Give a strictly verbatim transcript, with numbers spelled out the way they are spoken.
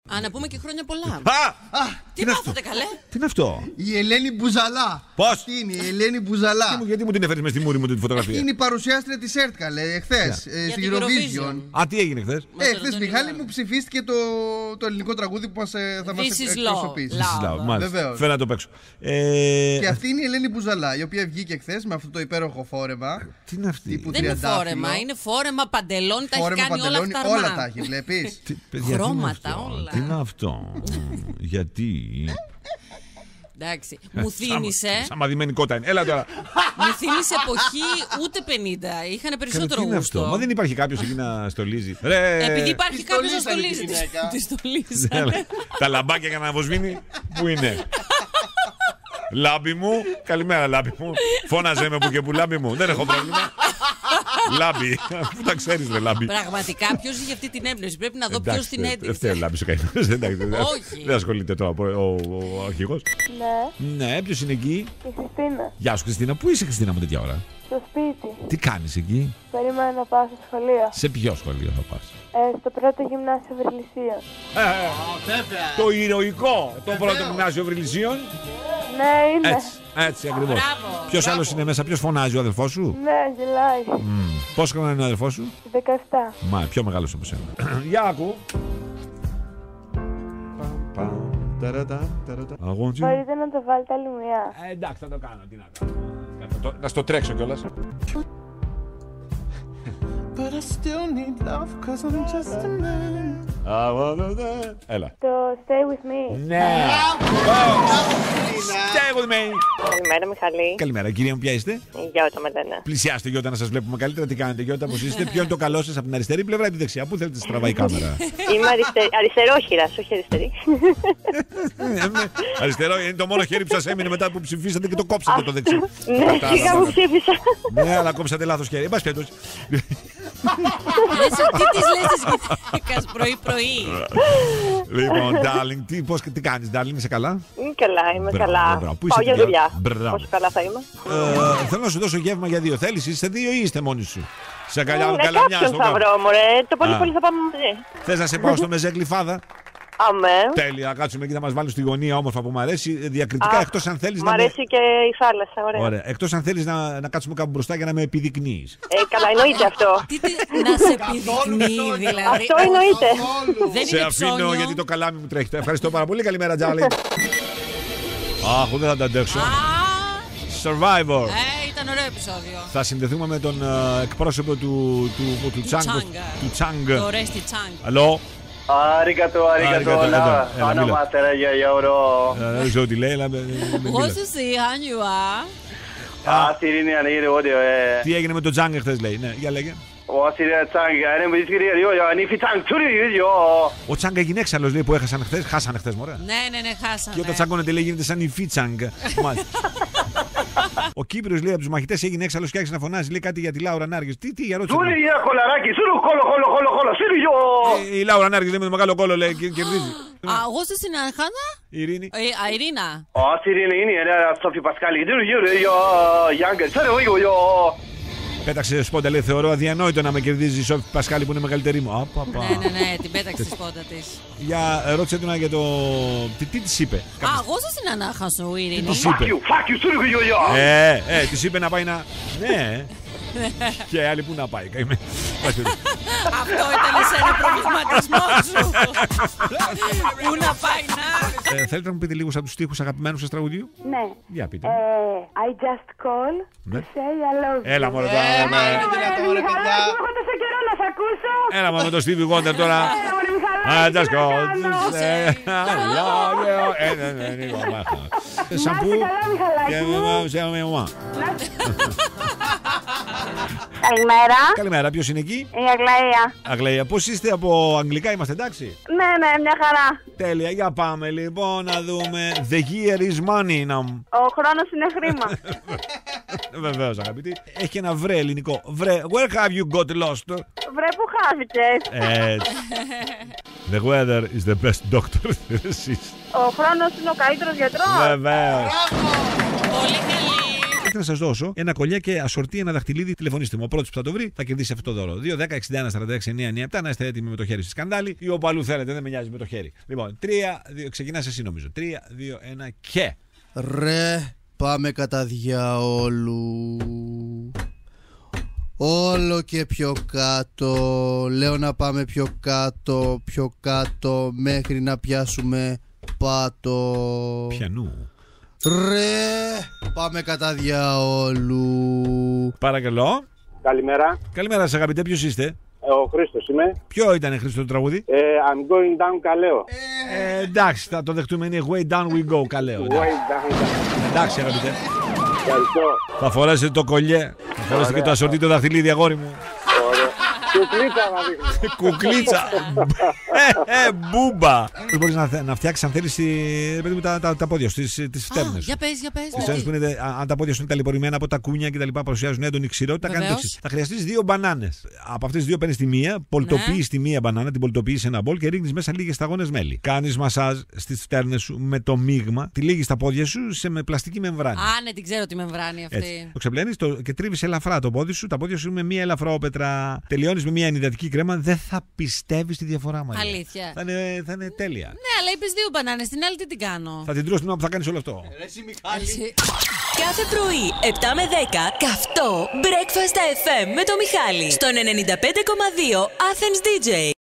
Α, να πούμε και χρόνια πολλά. Α! Α, Τι μάθατε, καλέ? Τι είναι αυτό? η Ελένη Μπουζαλά. Πώς? Τι είναι, η Ελένη Μπουζαλά. Γιατί μου την έφερες μες στη μούρη μου τη φωτογραφία? Είναι η παρουσιάστρια της ΕΡΤ, καλέ, εχθές, ε, στην Eurovision. Α, τι έγινε χθες? Ε, χθες, Μιχάλη μου, ψηφίστηκε το, το ελληνικό τραγούδι που μας, ε, θα μας This is εκπροσωπήσει. Love, μάλιστα. Βεβαίως. Φέρνα το παίξω. Ε... Και αυτή είναι η Ελένη Μπουζαλά, η οποία βγήκε χθες με αυτό το υπέροχο φόρεμα. Τι είναι αυτή? Τύπου Δεν είναι τριαντάφυλλο. φόρεμα, είναι φόρεμα, παντελόνι, τα έχει Φόρεμα, κάνει όλα παντελόνι, αυτά. όλα τα έχει, βλέπεις. Τι, παιδιά, τι είναι Χρώματα, αυτό? όλα. Τι είναι αυτό? Γιατί? Εντάξει, μου θύμισε. Σαν μαδημένη κότα είναι. Έλα τώρα. Μου θύμισε εποχή ούτε πενήντα. Είχαν περισσότερο Τι είναι αυτό? γούστο. Μα δεν υπάρχει κάποιος εκεί να στολίζει. Ρε. Επειδή υπάρχει Τη κάποιο να στολίσανε τη στολίζει. γυναίκα. Τη στολίζανε. Έλα. Τα λαμπάκια για να βοσβήνει. Πού είναι? Λάμπη μου. Καλημέρα, λάμπη μου. Φώναζε με που και που, λάμπη μου. Δεν έχω πρόβλημα. Λάμπη. Πού τα ξέρεις, ρε λάμπη? Πραγματικά, ποιο είχε αυτή την έμπνευση? Πρέπει να δω ποιο την Δεν έδειξε. φταίει ο λάμπης ο καημένος. Όχι. Δεν ασχολείται τώρα ο αρχηγός. Ναι, Ναι, ποιος είναι εκεί? η Χριστίνα. Γεια σου, Χριστίνα. Πού είσαι, Χριστίνα μου, τέτοια ώρα? Στο σπίτι. Τι κάνεις εκεί? Περίμενα να πάω στο σχολείο. Σε ποιο σχολείο θα πας? Ε, στο πρώτο γυμνάσιο Βρυλισίων. Ε, το ηρωικό, το πρώτο γυμνάσιο Βρυλισίων. Ναι, είναι. Έτσι, έτσι ακριβώς. Μπράβο, Ποιος μπράβο. άλλος είναι μέσα, ποιος φωνάζει, ο αδελφός σου? Ναι, γελάει. Mm. Πόσο χρόνο είναι ο αδελφός σου? δεκαεπτά. Μα, πιο μεγάλος από σένα. Για άκου. Αγώντζι. Μπορείτε να το βάλετε άλλη μια. Ε, εντάξει, θα το κάνω. Τι να κάνω. Θα το- Να στο τρέξω κιόλας. But I still need love, cause I'm just a man. Έλα. Το Stay With Me. Ναι. Stay with me. Καλημέρα, Μιχαλή. Καλημέρα, κυρία μου, ποια είστε? Γιώτα με λένε. Πλησιάστε, Γιώτα, να σας βλέπουμε καλύτερα. Τι κάνετε, Γιώτα, πώς είστε? Ποιο είναι το καλό σας, από την αριστερή πλευρά ή τη δεξιά? Πού θέλετε, στραβάει η κάμερα? Είμαι αριστε... αριστερόχειρας, όχι αριστερή. Αριστερό είναι το μόνο χέρι που σας έμεινε μετά που ψηφίσατε και το κόψατε το δεξί. Ναι, σιγά μου ψήφισα. Ναι, αλλά κόψατε λάθος χέρι. Εν πάση περιπτώσει. Λες, τι της λες της γυναίκας πρωί-πρωί? Λοιπόν, darling, τι, πώς, τι κάνεις, darling, είσαι καλά? Είμαι καλά, είμαι Μπράβο, καλά. μπράβο. Πού Πάω είσαι, για παιδιά? δουλειά. Μπράβο. Πόσο καλά θα είμαι. Ε, θέλω να σου δώσω γεύμα για δύο. Θέλεις, είστε δύο ή είστε μόνοι σου? Σε αγκαλιά, Ναι, καλά μια κάποιον στο θα κάτω. βρω, μωρέ. Το πολύ Α. πολύ θα πάμε μαζί. Θες να σε πάω στο μεζέ γλυφάδα? Αμέ. Τέλεια, κάτσουμε εκεί να μας βάλουν στη γωνία όμορφα που μου αρέσει. Διακριτικά, Α, εκτός αν θέλεις Μ' να με... αρέσει και η θάλασσα, ωραία. Ωραία. Εκτός αν θέλεις να, να κάτσουμε κάπου μπροστά για να με επιδεικνύεις. Ε, καλά, εννοείται αυτό. Τι, τι, να σε επιδεικνύει δηλαδή. Αυτό εννοείται. Δεν Σε είναι αφήνω ψώνιο. γιατί το καλάμι μου τρέχει. Ευχαριστώ πάρα πολύ. Καλημέρα, Τζάλι. Αχ, δεν θα τα αντέξω. Α, Survivor. ε, ήταν ωραίο επεισόδιο. Θα συνδεθούμε με τον ε, εκπρόσωπο του, του, του, του Τσάγκ. Τσάγκα. Του Τσάγκ. Το Ρέστι Τσάγκ. Αλλό. Arigato, arigato, Arigato, να εδώ. Έλα, όνομα μίλα. τεράγια για ορό. Ε, Δεν ξέρω τι λέει, αλλά. ε, ε, μίλα. Want to see how you are. Α, Σιρήνη, αν είναι όντιο, ε. Τι έγινε με τον Τσάγκ χθες, λέει. Ναι, για λέγε. Ο Σιρήνη Τσάγκ, είναι με τις κυρίες, yo, yo, ανήφι Τσάγκ, τσούρι, yo. Ο Τσάγκ έγινε έξαλλος, λέει, που έχασαν χθες. Χάσανε χθες, μωρέ. Ναι, ναι, ναι, χάσανε. Και όταν τσάγκωνεται, λέει, γίνεται σαν η Φίτσαγκ. Μάλιστα. Ο Κύπριος, λέει, από τους μαχητές έγινε έξαλλος και άρχισε να φωνάζει, λέει κάτι για τη Λάουρα Νάργης. Τι, τι, για ρώτησε. Τσούρι, για κολαράκι, σούρου, κόλο, κόλο, κόλο, κόλο, σύρι, yo. Ε, Η Λάουρα Νάργης, λέει, με το μεγάλο κόλλο, λέει, και κερδίζει. Α, εγώ σε συνεχάνα. Η Ειρήνη. Ε, α, Ειρήνα. Ο Σιρήνη είναι, είναι, Σόφι Πασκάλη, τσούρι, yo, yo, Γιάνγκερ, τσέρε, yo, yo. Πέταξε σπόντα, λέει, θεωρώ αδιανόητο να με κερδίζει η Σόφη Πασκάλη που είναι μεγαλύτερη μου. Απα, απα. Ναι, ναι, ναι, την πέταξε στη σπόντα τη. Για ε, ρώτησε τον για το. Τι, τι τη είπε. Α, εγώ σε συνανάχασω, Ειρήνη. της Fuck είπε. you, fuck you, τσούρι, yo, yo. Ε, ε, τη είπε να πάει να. Ναι. Και άλλη που να πάει. καημένη. Αυτό ήταν εσένα προβληματισμό σου. Πού να πάει να. Ε, θέλετε να μου πείτε λίγο από του στίχους αγαπημένου σας τραγουδιού? Ναι. Για πείτε. Ε, I just call Ναι. to say I love you. Έλα μόνο Ε, τώρα. μα είναι δυνατόν, ρε παιδιά. Έχω τόσο καιρό να σ' ακούσω. Έλα μόνο το Stevie Wonder τώρα. Έλα, μωρέ, Μιχαλάκη, Ah, just τι go. να κάνω. Say I love you. Ε, ναι, ναι, ναι, ναι. Σαμπού. καλά, Μιχαλάκη Και μου. σε μαμά. Καλημέρα. Καλημέρα, ποιος είναι εκεί? Η Αγλαία. Αγλαία, πώς είστε από αγγλικά, είμαστε εντάξει? Ναι, ναι, μια χαρά. Τέλεια, για πάμε λοιπόν να δούμε. The year is money. Να... Ο χρόνος είναι χρήμα. Βεβαίως αγαπητοί. Έχει και ένα βρε ελληνικό. Βρε, where have you got lost? Βρε που χάθηκες. Έτσι. The weather is the best doctor. Ο χρόνος είναι ο καλύτερος γιατρός. Βεβαίως. Πολύ καλή. Και να σας δώσω ένα κολλιέ και ασορτή, ένα δαχτυλίδι. Τηλεφωνήστε μου. Ο πρώτος που θα το βρει θα κερδίσει αυτό το δώρο. δύο δέκα εξήντα ένα σαράντα έξι εννιά εννιά επτά. Να είστε έτοιμοι με το χέρι στη σκανδάλη ή όπου αλλού θέλετε, δεν με νοιάζει με το χέρι. Λοιπόν, τρία, δύο, ξεκινάς εσύ νομίζω. τρία, δύο, ένα και. Ρε, πάμε κατά διαόλου. Όλο και πιο κάτω. Λέω να πάμε πιο κάτω, πιο κάτω, μέχρι να πιάσουμε πάτο. Πιανού. Ρε, πάμε κατά διαόλου. Παρακαλώ. Καλημέρα. Καλημέρα σας αγαπητέ, ποιος είστε? Ο Χρήστος είμαι. Ποιο ήταν Χρήστο το τραγούδι? Ε, I'm going down Καλαίο. Ε, εντάξει, θα το δεχτούμε, είναι Way Down We Go, Καλαίο. Way down. Εντάξει αγαπητέ. Ευχαριστώ. Θα φορέσετε το κολλιέ, θα φορέσετε και το ασορτή, το δαχτυλίδι, αγόρι μου. Κουκλίτσα να δείχνει. Κουκλίτσα. ε, ε, μπούμπα. Μπορείς να, να φτιάξεις αν θέλεις τη, τα, τα, τα πόδια σου, τις, τις φτέρνες. Για πες, για πες. Τις φτέρνες που είναι, αν τα πόδια σου είναι ταλαιπωρημένα από τα κούνια και τα λοιπά, παρουσιάζουν έντονη ξηρότητα, κάνεις το εξής. Θα χρειαστείς δύο μπανάνες. Από αυτές τις δύο παίρνεις τη μία, πολτοποιείς τη μία μπανάνα, την πολτοποιείς σε ένα μπολ και ρίχνεις μέσα λίγες σταγόνες μέλι. Κάνεις μασάζ στις φτέρνες σου με το μείγμα, τη λύγεις τα πόδια σου σε με πλαστική μεμβράνη. Α, ναι, την ξέρω τη μεμβράνη αυτή. Έτσι. Το ξεπλένεις και τρίβεις ελαφρά το πόδι σου, τα πόδια σου με μία ελαφρόπετρα. Τελειώνεις με μία ενυδατική κρέμα, δεν θα πιστεύεις τη διαφορά μας. Αλήθεια. Θα είναι, θα είναι τέλεια. Ναι, αλλά είπες δύο μπανάνες, την άλλη τι την κάνω. Θα την τρως την ώρα που θα κάνεις όλο αυτό. Εσύ. Κάθε πρωί, επτά με δέκα, καυτό Breakfast εφ εμ με το Μιχάλη. Στον ενενήντα πέντε κόμμα δύο Athens ντι τζέι.